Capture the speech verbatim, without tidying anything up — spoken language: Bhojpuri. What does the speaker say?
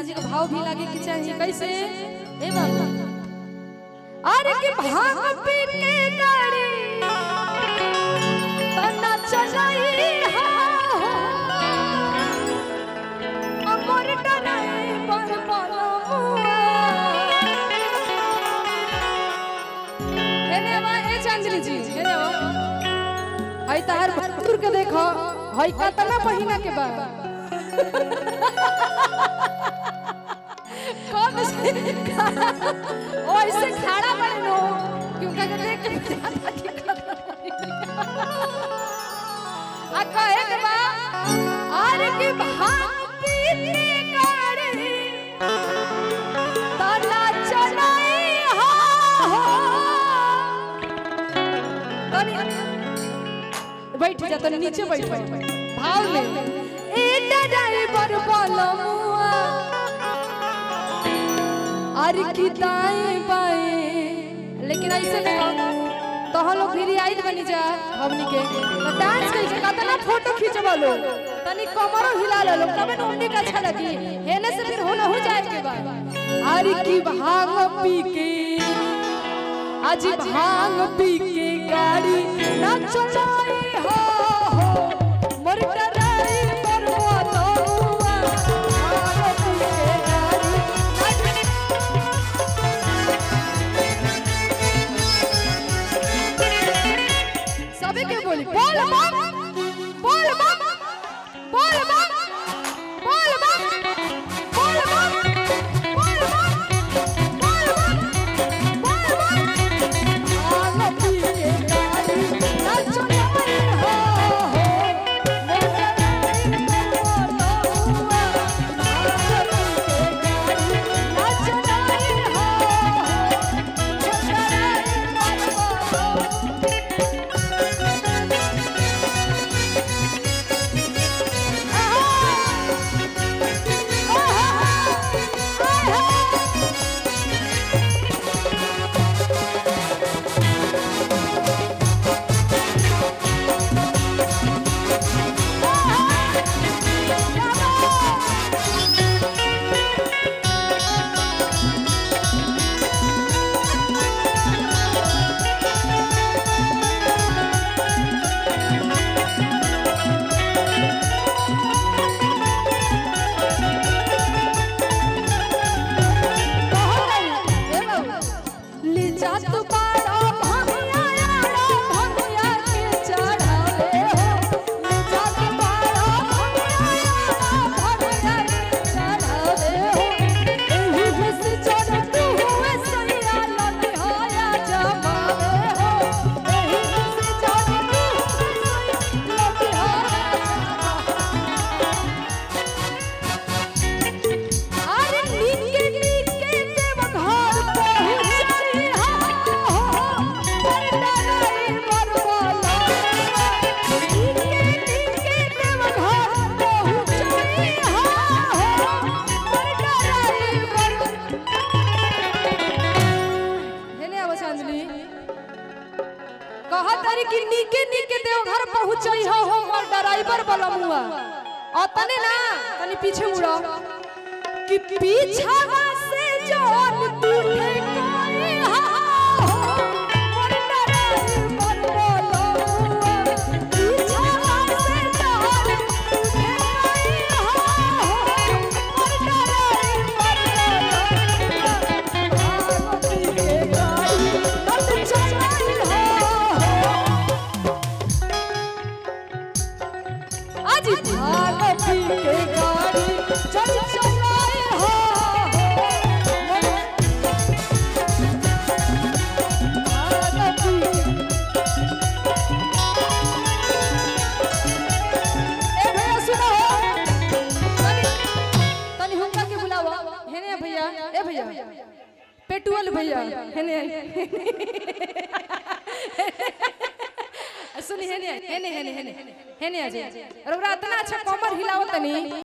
जी का भाव भी लागे कि चाहिए कैसे ए बाबा अरे कि भांग पी के गाड़ी तना चलाई हा अमर डराई पर पलमुआ हेने वा ए चांदनी जी हेने वा हई तार बहादुर के देखो हई कतना महीना के बाद कब से ओइसे खड़ा बने नो क्यों का देख के पता की आ कहे के बा अरे की भांग पीते गाड़ी ताला चलाई हो तनी बैठ जा तनी नीचे बैठ भाव में ए ड्राइवर बोलमुआ अरे की दाएं बाएं लेकिन ऐसे नहीं तो हम लोग फिर आई बनी जा हमनी के तो डांस कर के कतना फोटो खींचबा लो तनी कमरो हिला लो तबे न हमनी का अच्छा लगी हेने से फिर होना हो जाए के बाद अरे की भांग पी के आज भांग पी के गाड़ी ना चलाई हो मोर डराई पर बोलुआ भांग पी के गाड़ी सबे के बोली बोल बम बोल बम बोल बम बोल बम बोल बम बोल बम बोल बम बोल बम भांग पी के गाड़ी ना चलाई हो मोर डराई पर बोलुआ भांग पी के गाड़ी ना चलाई हो मोर डराई पर बोलुआ कि नीके नीके देवघर पहुंचई हो हमर ड्राइवर बलमुआ अतने ना तनी पीछे मुड़ो कि पीछा से जोन टूटे कोई हा मोर ड्राइवर बलमुआ पीछा से जोन टूटे कोई हा मोर ड्राइवर बलमुआ पी के गाड़ी नट चलाई हो आज भांग पी के गाड़ी चल चलाए हो भांग पी ए भैया सुनो तनी तनी हुनका के बुलावा हेने भैया ए भैया पेट्रोल भैया हेने सुनी हेने हेने हेने हेने हेने आ जाए और इतना अच्छा कमर हिलाओ तनी।